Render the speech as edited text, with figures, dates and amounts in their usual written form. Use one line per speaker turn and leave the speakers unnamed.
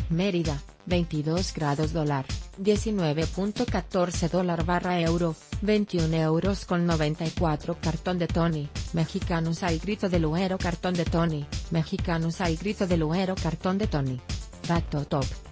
Mérida, 22 grados dólar, 19.14 dólar/euro, 21,94 € cartón de Tony, mexicanos al grito del Luero cartón de Tony, mexicanos al grito del Luero cartón de Tony. Dato top.